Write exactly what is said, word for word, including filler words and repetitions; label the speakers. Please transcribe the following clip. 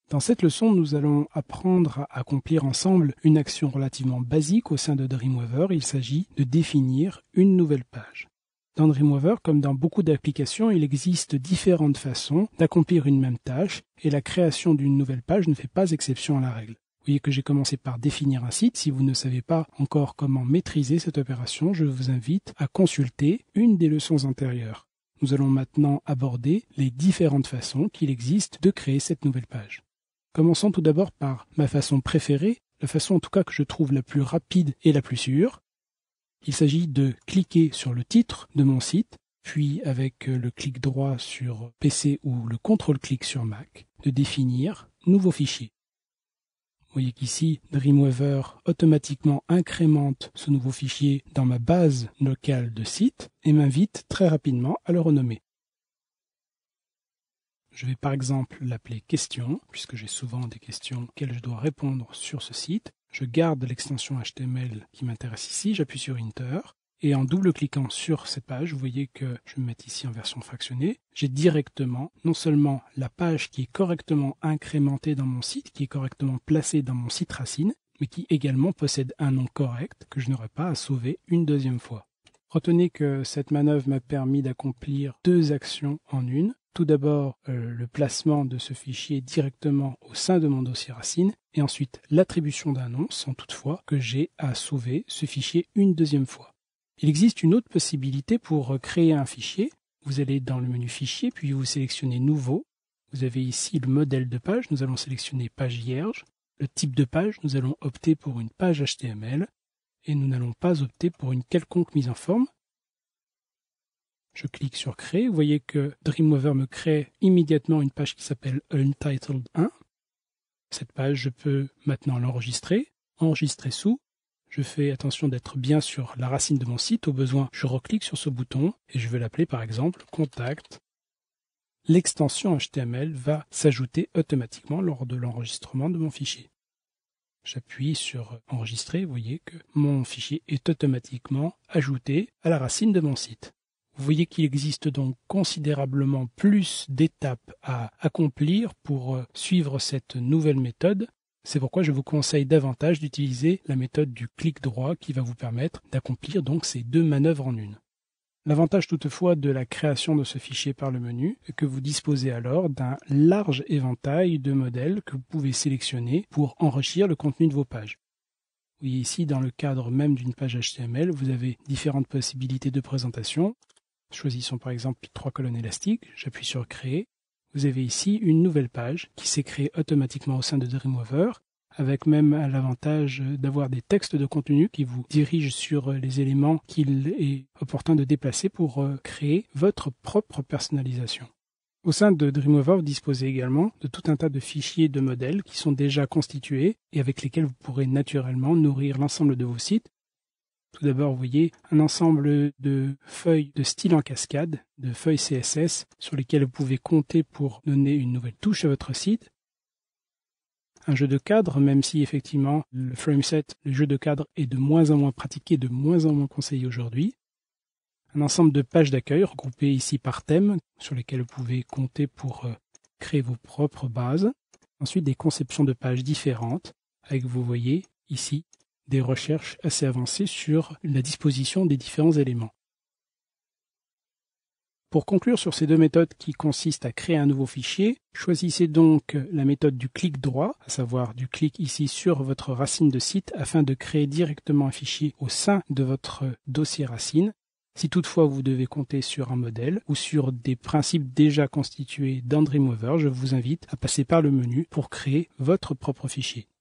Speaker 1: Dans cette leçon, nous allons apprendre à accomplir ensemble une action relativement basique au sein de Dreamweaver. Il s'agit de définir une nouvelle page. Dans Dreamweaver, comme dans beaucoup d'applications, il existe différentes façons d'accomplir une même tâche et la création d'une nouvelle page ne fait pas exception à la règle. Vous voyez que j'ai commencé par définir un site. Si vous ne savez pas encore comment maîtriser cette opération, je vous invite à consulter une des leçons antérieures. Nous allons maintenant aborder les différentes façons qu'il existe de créer cette nouvelle page. Commençons tout d'abord par ma façon préférée, la façon en tout cas que je trouve la plus rapide et la plus sûre. Il s'agit de cliquer sur le titre de mon site, puis avec le clic droit sur P C ou le contrôle-clic sur Mac, de définir « Nouveau fichier ». Vous voyez qu'ici, Dreamweaver automatiquement incrémente ce nouveau fichier dans ma base locale de site et m'invite très rapidement à le renommer. Je vais par exemple l'appeler question, puisque j'ai souvent des questions auxquelles je dois répondre sur ce site. Je garde l'extension H T M L qui m'intéresse ici, j'appuie sur Enter, et en double-cliquant sur cette page, vous voyez que je vais me mettre ici en version fractionnée, j'ai directement non seulement la page qui est correctement incrémentée dans mon site, qui est correctement placée dans mon site racine, mais qui également possède un nom correct que je n'aurai pas à sauver une deuxième fois. Retenez que cette manœuvre m'a permis d'accomplir deux actions en une. Tout d'abord, euh, le placement de ce fichier directement au sein de mon dossier racine, et ensuite l'attribution d'un nom, sans toutefois que j'ai à sauver ce fichier une deuxième fois. Il existe une autre possibilité pour créer un fichier. Vous allez dans le menu Fichier, puis vous sélectionnez Nouveau. Vous avez ici le modèle de page, nous allons sélectionner Page vierge. Le type de page, nous allons opter pour une page H T M L, et nous n'allons pas opter pour une quelconque mise en forme. Je clique sur Créer, vous voyez que Dreamweaver me crée immédiatement une page qui s'appelle Untitled un. Cette page, je peux maintenant l'enregistrer, enregistrer sous. Je fais attention d'être bien sur la racine de mon site. Au besoin, je reclique sur ce bouton et je vais l'appeler par exemple Contact. L'extension H T M L va s'ajouter automatiquement lors de l'enregistrement de mon fichier. J'appuie sur Enregistrer, vous voyez que mon fichier est automatiquement ajouté à la racine de mon site. Vous voyez qu'il existe donc considérablement plus d'étapes à accomplir pour suivre cette nouvelle méthode. C'est pourquoi je vous conseille davantage d'utiliser la méthode du clic droit qui va vous permettre d'accomplir donc ces deux manœuvres en une. L'avantage toutefois de la création de ce fichier par le menu est que vous disposez alors d'un large éventail de modèles que vous pouvez sélectionner pour enrichir le contenu de vos pages. Vous voyez ici, dans le cadre même d'une page H T M L, vous avez différentes possibilités de présentation. Choisissons par exemple trois colonnes élastiques, j'appuie sur Créer. Vous avez ici une nouvelle page qui s'est créée automatiquement au sein de Dreamweaver, avec même l'avantage d'avoir des textes de contenu qui vous dirigent sur les éléments qu'il est opportun de déplacer pour créer votre propre personnalisation. Au sein de Dreamweaver, vous disposez également de tout un tas de fichiers de modèles qui sont déjà constitués et avec lesquels vous pourrez naturellement nourrir l'ensemble de vos sites. Tout d'abord, vous voyez un ensemble de feuilles de style en cascade, de feuilles C S S, sur lesquelles vous pouvez compter pour donner une nouvelle touche à votre site. Un jeu de cadre, même si effectivement le frameset, le jeu de cadre est de moins en moins pratiqué, de moins en moins conseillé aujourd'hui. Un ensemble de pages d'accueil regroupées ici par thème, sur lesquelles vous pouvez compter pour créer vos propres bases. Ensuite, des conceptions de pages différentes, avec, vous voyez ici, des recherches assez avancées sur la disposition des différents éléments. Pour conclure sur ces deux méthodes qui consistent à créer un nouveau fichier, choisissez donc la méthode du clic droit, à savoir du clic ici sur votre racine de site afin de créer directement un fichier au sein de votre dossier racine. Si toutefois vous devez compter sur un modèle ou sur des principes déjà constitués dans Dreamweaver, je vous invite à passer par le menu pour créer votre propre fichier.